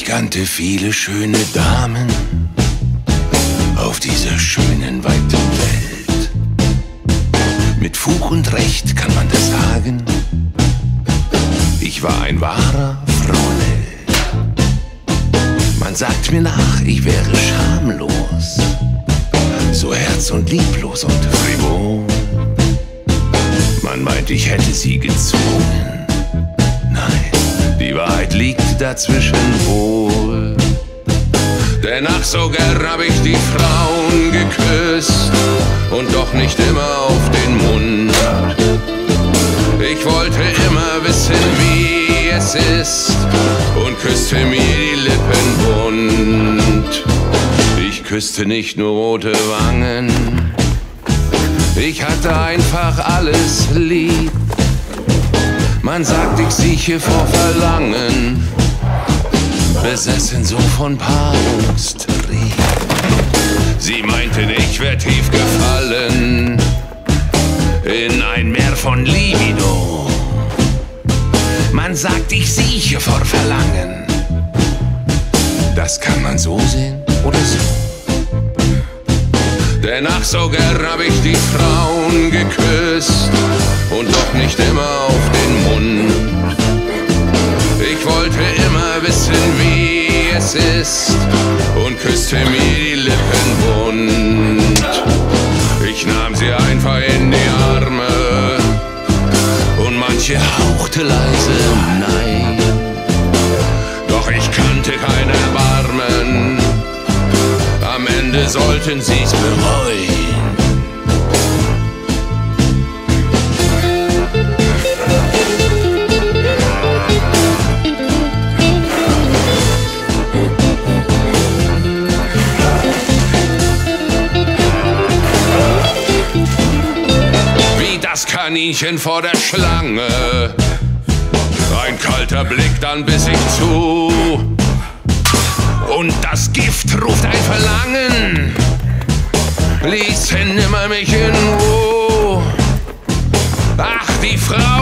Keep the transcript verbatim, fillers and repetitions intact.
Ich kannte viele schöne Damen auf dieser schönen, weiten Welt. Mit Fug und Recht kann man das sagen, ich war ein wahrer Frauenheld. Man sagt mir nach, ich wäre schamlos, so herz- und lieblos und frivol. Man meint, ich hätte sie gezwungen. Nein, die Wahrheit liegt dazwischen wohl. Denn ach, so gern hab ich die Frauen geküsst und doch nicht immer auf den Mund. Ich wollte immer wissen, wie es ist und küsste mir die Lippen bunt. Ich küsste nicht nur rote Wangen, ich hatte einfach alles lieb. Man sagt, ich sieche vor Verlangen, besessen so von Paarungstrieb. Sie meinten, ich wär tief gefallen in ein Meer von Libido. Man sagt, ich sieche vor Verlangen. Das kann man so sehen oder so. Denn ach, so gern hab ich die Frauen geküsst und doch nicht immer auf den Mund. Ich wollte immer wissen, wie es ist und küsste mir die Lippen bunt. Ich nahm sie einfach in die Arme und manche hauchte leise nein. Doch ich kannte kein Erbarmen, am Ende sollten sie's bereuen. Wie das Kaninchen vor der Schlange, ein kalter Blick, dann biss ich zu. Und das Gift ruft ein Verlangen, ließ nimmer mich in Ruhe. Ach, die Frau